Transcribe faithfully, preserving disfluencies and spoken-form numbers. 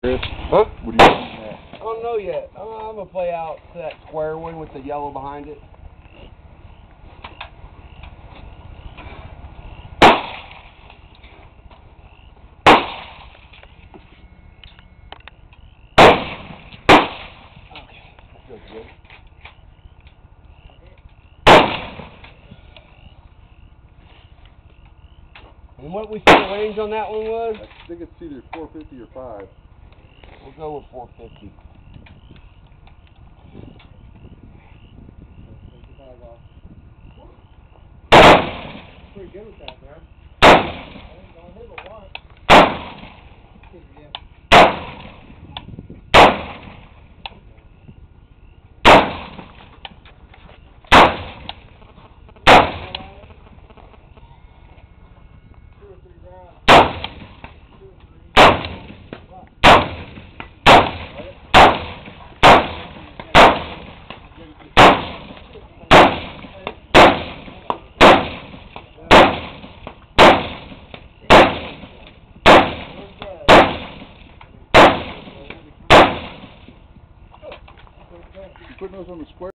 Huh? What are you doing at? I don't know yet. I'm, I'm gonna play out that square one with the yellow behind it. Okay, that feels good. And what we said the range on that one was? I think it's either four fifty or five. We'll go with four fifty. Pretty good with that, man. I ain't gonna hit a lot. Yeah. Two or three rounds. Two or three. You putting those on the square?